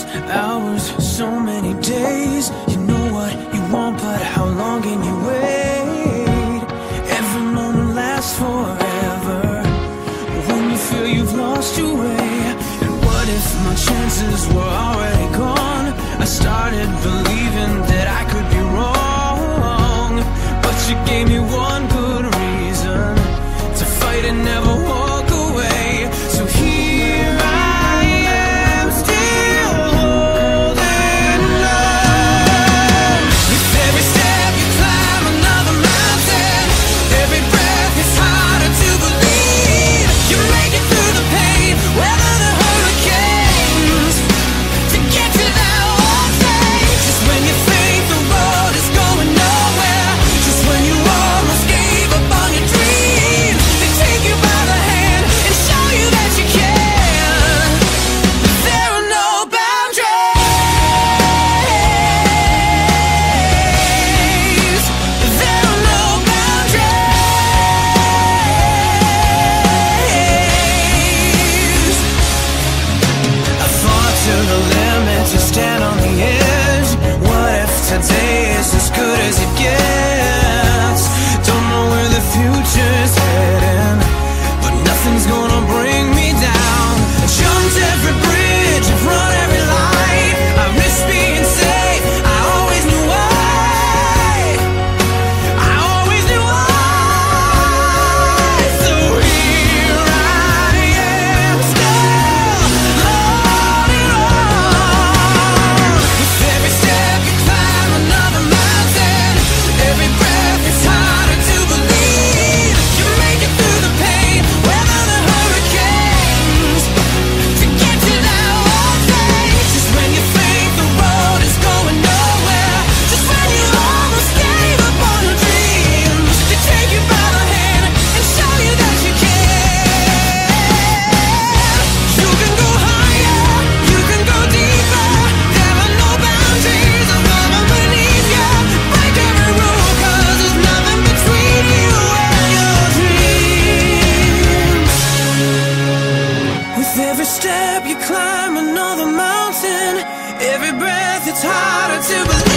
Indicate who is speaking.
Speaker 1: hours, so many days. You know what you want, but how long can you wait? Every moment lasts forever when you feel you've lost your way. And what if my chances were already gone? I started believing that I could be wrong, but you gave me one good reason to fight and never walk away. So here I am, still holding on. With every step you climb another mountain, every breath is harder to believe. You make it through the pain, weather the hurricanes, to get to that one day. Just when you think the road is going nowhere, just when you almost gave up on your dreams, they take you by the hand and show you that you can. There are no boundaries. There are no boundaries. I fought to the limit to stand on the edge. What if today is as good as it gets? Don't know where the future's heading, but nothing's gonna bring me down. I jumped every bridge, I've run every light. I risked being safe, I always knew why. I always knew why. So here I am, still holding on. With every step you climb another mountain, every breath is harder to believe. You make it through the pain, weather the hurricanes, to get to that one day. Just when you think the road is going nowhere, just when you almost gave up on your dreams, they take you by the hand and show you that you can. You can go higher, you can go deeper. There are no boundaries above and beneath you. Break every rule, 'cause there's nothing between you and your dreams. With every step you climb another mountain, every breath it's harder to believe.